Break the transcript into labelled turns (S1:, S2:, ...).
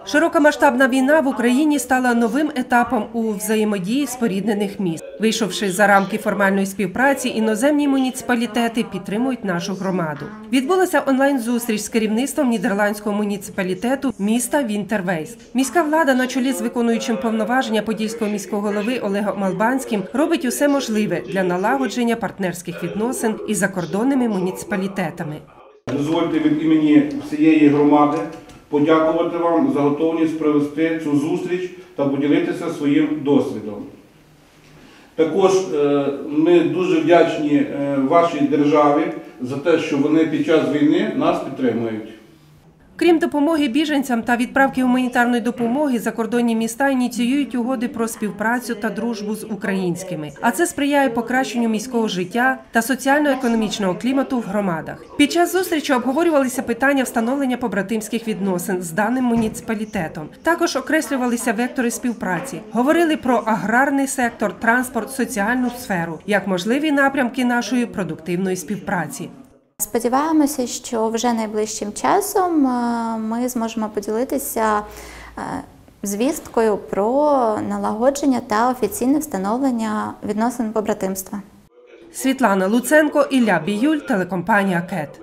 S1: Широкомасштабна війна в Україні стала новим етапом у взаємодії споріднених міст. Вийшовши за рамки формальної співпраці, іноземні муніципалітети підтримують нашу громаду. Відбулася онлайн-зустріч з керівництвом нідерландського муніципалітету міста Вінтервейс. Міська влада на чолі з виконуючим повноваження подільського міського голови Олегом Албанським робить усе можливе для налагодження партнерських відносин із закордонними муніципалітетами.
S2: Дозвольте від імені всієї громади подякувати вам за готовність провести цю зустріч та поділитися своїм досвідом. Також ми дуже вдячні вашій державі за те, що вони під час війни нас підтримують.
S1: Крім допомоги біженцям та відправки гуманітарної допомоги, закордонні міста ініціюють угоди про співпрацю та дружбу з українськими. А це сприяє покращенню міського життя та соціально-економічного клімату в громадах. Під час зустрічі обговорювалися питання встановлення побратимських відносин з даним муніципалітетом. Також окреслювалися вектори співпраці. Говорили про аграрний сектор, транспорт, соціальну сферу, як можливі напрямки нашої продуктивної співпраці.
S3: Сподіваємося, що вже найближчим часом ми зможемо поділитися звісткою про налагодження та офіційне встановлення відносин побратимства.
S1: Світлана Луценко, Ілля Біюль, телекомпанія КЕТ.